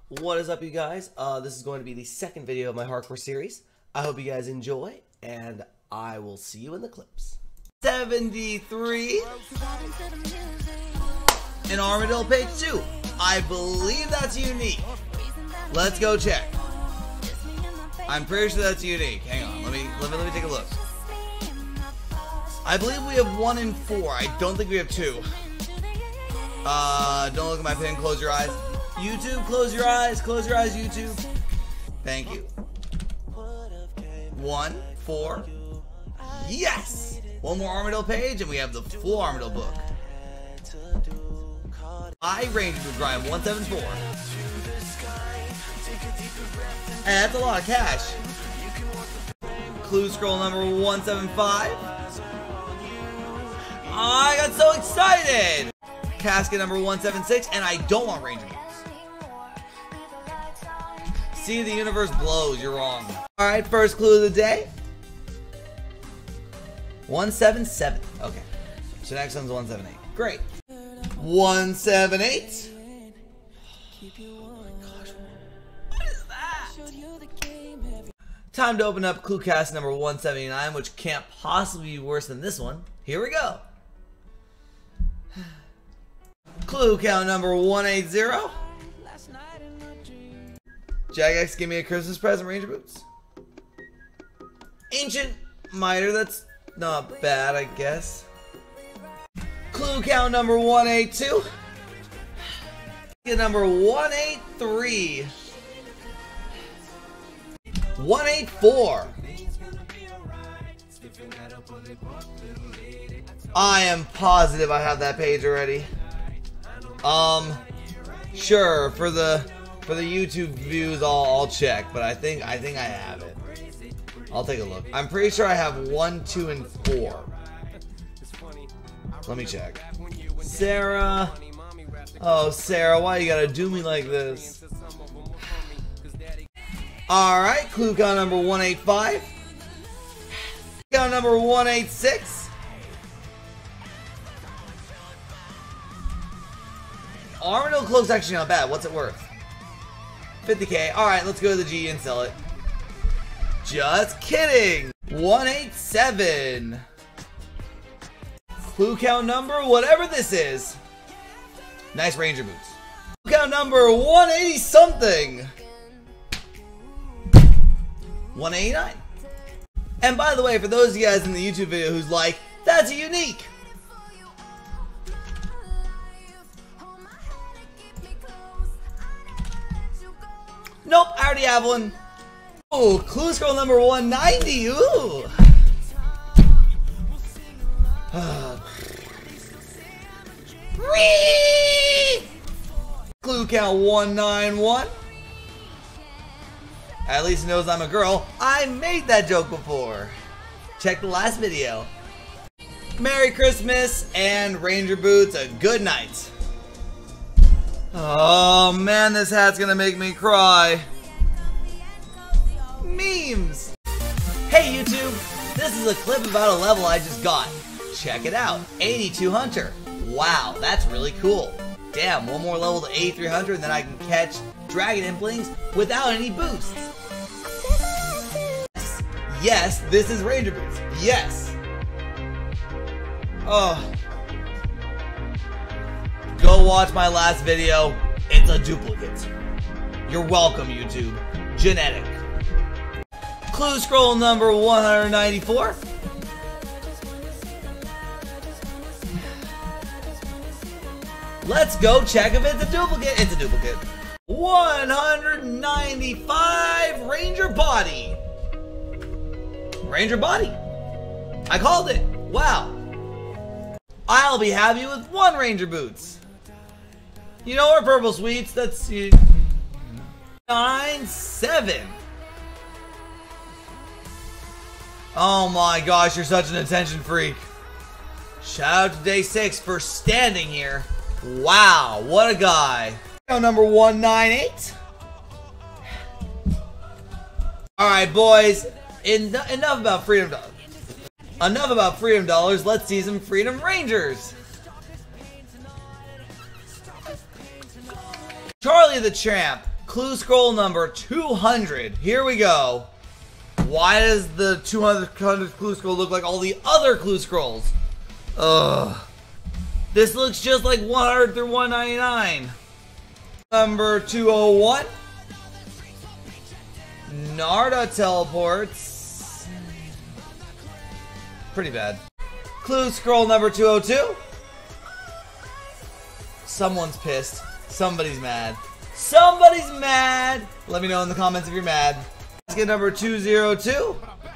What is up, you guys? This is going to be the second video of my hardcore series. I hope you guys enjoy, and I will see you in the clips. 73 in Armadillo page 2. I believe that's unique. Let's go check. I'm pretty sure that's unique. Hang on, let me take a look. I believe we have 1 in 4. I don't think we have 2. Don't look at my pin. Close your eyes. YouTube, close your eyes. Close your eyes, YouTube. Thank you. 1, 4. Yes! One more Armadillo page, and we have the full Armadillo book. I Ranger with Grind 174. Hey, that's a lot of cash. Clue scroll number 175. I got so excited! Casket number 176, and I don't want Ranger boots. See, the universe blows. You're wrong. Alright, first clue of the day. 177. Okay. So next one's 178. Great. 178. Oh my gosh. What is that? Time to open up clue cast number 179, which can't possibly be worse than this one. Here we go. Clue count number 180. Jagex, give me a Christmas present, Ranger boots. Ancient miter, that's not bad, I guess. Clue count number 182. Number 183. 184. I am positive I have that page already. Sure, for the YouTube views, I'll check, but I think I have it. I'll take a look. I'm pretty sure I have 1, 2, and 4. Let me check. Sarah. Oh, Sarah, why you gotta do me like this? Alright, clue count number 185. Count number 186. Armadillo cloak's actually not bad. What's it worth? 50k. Alright, let's go to the G and sell it. Just kidding. 187. Clue count number, whatever this is. Nice Ranger boots. Clue count number 180 something. 189. And by the way, for those of you guys in the YouTube video who's like, that's unique. Nope, I already have one. Oh, clue scroll number 190. Ooh. Clue count 191. At least he knows I'm a girl. I made that joke before. Check the last video. Merry Christmas and Ranger boots, a good night. Oh man, this hat's gonna make me cry. Memes! Hey YouTube, this is a clip about a level I just got. Check it out, 82 Hunter. Wow, that's really cool. Damn, one more level to 8300 and then I can catch Dragon Implings without any boosts. Yes, this is Ranger boots. Yes. Oh. Go watch my last video. It's a duplicate. You're welcome, YouTube. Genetic. Clue scroll number 194. Let's go check if it's a duplicate. It's a duplicate. 195 Ranger body. Ranger body. I called it. Wow. I'll be happy with 1 Ranger boots. You know our purple sweets, that's 97. Oh my gosh, you're such an attention freak. Shout out to Day 6 for standing here. Wow, what a guy. Number 198. Alright boys, enough about Freedom Dollars. Enough about Freedom Dollars, let's see some Freedom Rangers. Charlie the Tramp Clue scroll number 200. Here we go. Why does the 200 clue scroll look like all the other clue scrolls? Ugh. This looks just like 100 through 199. Number 201. Narda teleports. Pretty bad. Clue scroll number 202. Someone's pissed. Somebody's mad. Somebody's mad! Let me know in the comments if you're mad. Let's get number 202.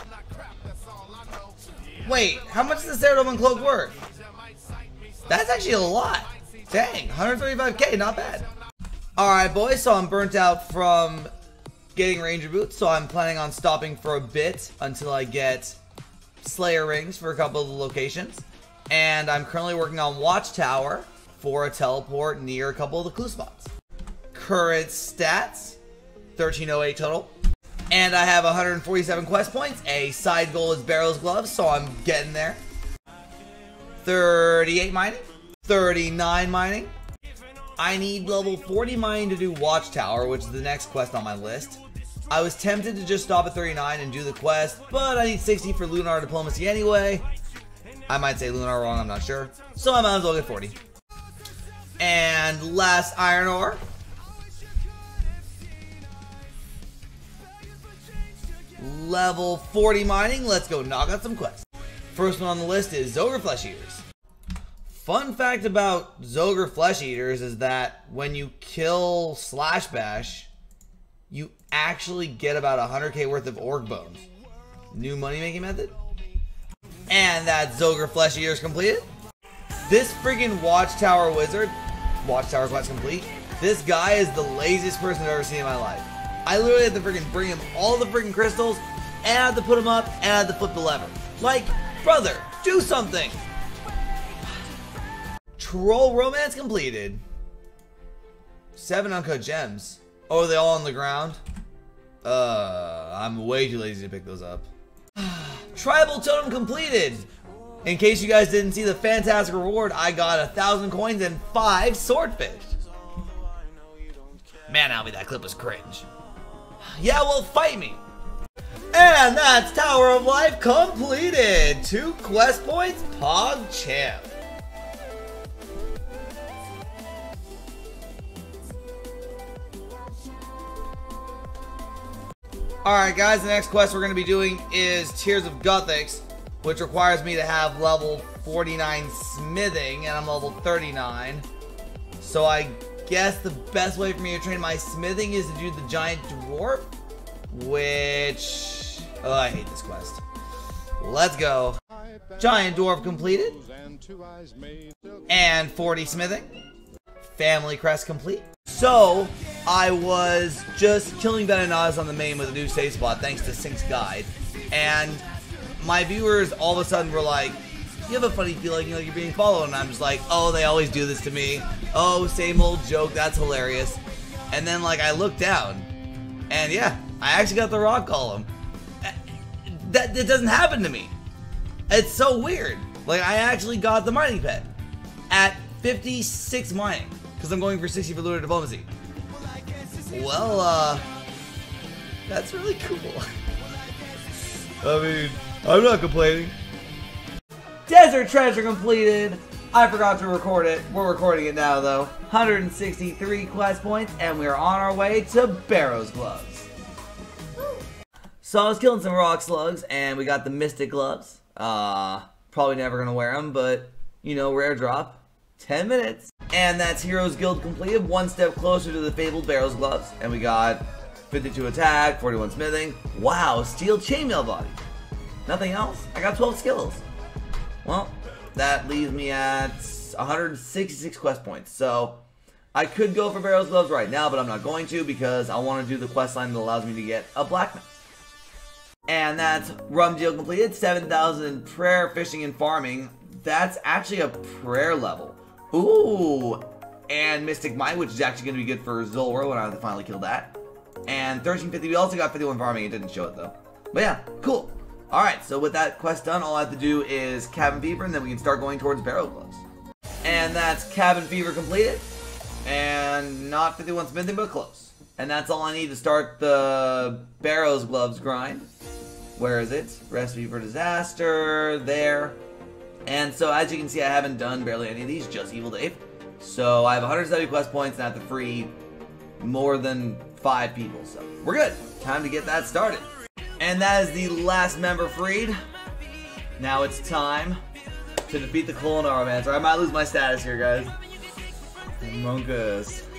Wait, how much is the Ceradoman cloak worth? That's actually a lot. Dang, 135k, not bad. Alright boys, so I'm burnt out from getting Ranger Boots, so I'm planning on stopping for a bit until I get Slayer Rings for a couple of the locations. And I'm currently working on Watchtower for a teleport near a couple of the clue spots. Current stats, 1308 total. And I have 147 quest points. A side goal is Barrel's Gloves, so I'm getting there. 38 mining. 39 mining. I need level 40 mining to do Watchtower, which is the next quest on my list. I was tempted to just stop at 39 and do the quest, but I need 60 for Lunar Diplomacy anyway. I might say Lunar wrong, I'm not sure. So I might as well get 40. And last Iron Ore. Level 40 mining, let's go knock out some quests. First one on the list is Zogre Flesh Eaters. Fun fact about Zogre Flesh Eaters is that when you kill Slash Bash, you actually get about 100k worth of Orc Bones. New money making method. And that Zogre Flesh Eaters completed. This friggin' Watchtower Wizard, Watchtower quest complete. This guy is the laziest person I've ever seen in my life. I literally had to friggin' bring him all the friggin' crystals, and I had to put him up, and I had to flip the lever. Like, brother, do something! Troll Romance completed. 7 uncut gems. Oh, are they all on the ground? I'm way too lazy to pick those up. Tribal Totem completed. In case you guys didn't see the fantastic reward, I got 1,000 coins and 5 swordfish. Man, Albie, that clip was cringe. Yeah, well, fight me. And that's Tower of Life completed. 2 quest points, PogChamp. Alright guys, the next quest we're going to be doing is Tears of Gothics, which requires me to have level 49 smithing, and I'm level 39. So I guess the best way for me to train my smithing is to do the Giant Dwarf, which... oh, I hate this quest. Let's go. Giant Dwarf completed. And 40 smithing. Family Crest complete. So, I was just killing Venenadas on the main with a new save spot thanks to Sync's guide. And my viewers all of a sudden were like, you have a funny feeling like you're being followed. And I'm just like, oh, they always do this to me. Oh, same old joke, that's hilarious. And then like I looked down, and yeah, I actually got the rock column. That doesn't happen to me. It's so weird. Like I actually got the mining pet at 56 mining. Because I'm going for 60 for Lunar Diplomacy. Well, that's really cool. I mean, I'm not complaining. Desert Treasure completed. I forgot to record it. We're recording it now, though. 163 quest points, and we're on our way to Barrow's Gloves. So I was killing some rock slugs, and we got the Mystic Gloves. Probably never going to wear them, but, you know, rare drop. 10 minutes. And that's Heroes Guild completed, one step closer to the fabled Barrow's Gloves. And we got 52 attack, 41 smithing. Wow, steel chainmail body. Nothing else? I got 12 skills. Well, that leaves me at 166 quest points. So, I could go for Barrow's Gloves right now, but I'm not going to because I want to do the quest line that allows me to get a blacksmith. And that's Rum Deal completed, 7,000 prayer, fishing, and farming. That's actually a prayer level. Ooh, and Mystic Might, which is actually going to be good for Zulra when I have to finally kill that. And 1350, we also got 51 farming, it didn't show it though. But yeah, cool. Alright, so with that quest done, all I have to do is Cabin Fever, and then we can start going towards Barrow Gloves. And that's Cabin Fever completed. And not 51 smithing, but close. And that's all I need to start the Barrow's Gloves grind. Where is it? Recipe for Disaster. There. And so as you can see, I haven't done barely any of these, just Evil Dave. So I have 170 quest points and I have to free more than 5 people. So we're good. Time to get that started. And that is the last member freed. Now it's time to defeat the Clonaro Mancer. I might lose my status here, guys. Monkus.